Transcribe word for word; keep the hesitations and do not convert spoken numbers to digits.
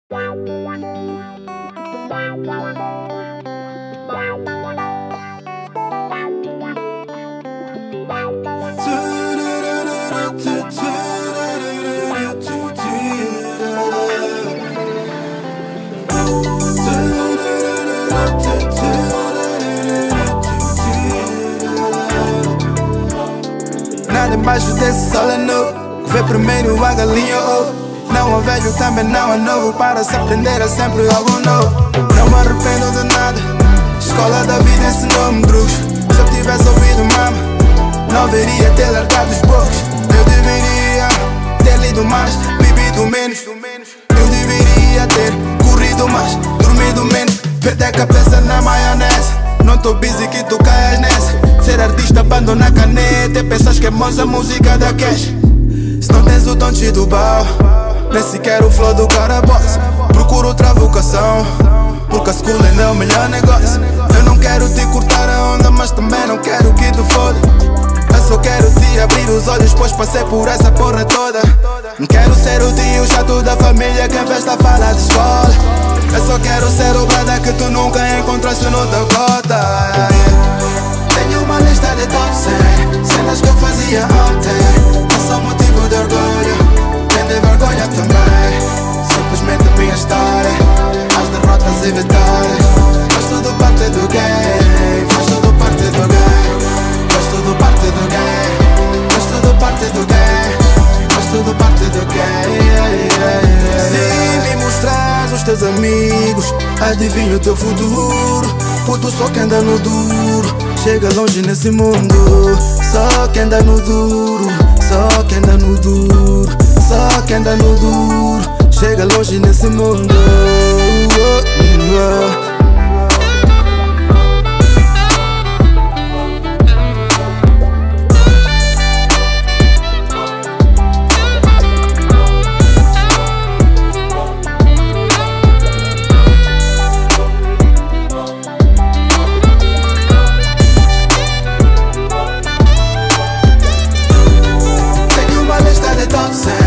Nada embaixo desse sol é novo, que vê primeiro a galinha ovo. Não há velho, também não há novo, para se aprender é sempre algo novo. Não me arrependo de nada, escola da vida ensinou-me truques. Se eu tivesse ouvido mama, não deveria ter largado os bocos. Eu deveria ter lido mais, bebido menos. Eu deveria ter corrido mais, dormido menos. Perder a cabeça na maionese, não tô busy que tu caias nessa. Ser artista, abandona a caneta e pensas que é moça música da cash. Se não tens o dom do baú, nem sequer o flow do cara boss. Procuro outra vocação, porque a school ainda é o melhor negócio. Eu não quero te cortar a onda, mas também não quero que te foda. Eu só quero te abrir os olhos, pois passei por essa porra toda. Não quero ser o tio chato da família que em festa fala de escola. Eu só quero ser o brother que tu nunca encontraste no teu cota, yeah. Tenho uma lista de top cem cenas que eu fazia ontem. Não sou motivo de orgulho, nem de vergonha também. Simplesmente a minha história, as derrotas e vitórias. Faz tudo parte do game, faz tudo parte do game. Faz tudo parte do game, faz tudo parte do game. Faz tudo parte do game. Se me mostras os teus amigos, adivinha o teu futuro. Puto só quem anda no duro chega longe nesse mundo. Só quem anda no duro, só quem anda no duro, só quem anda no duro chega longe nesse mundo. Oh, oh. Top cem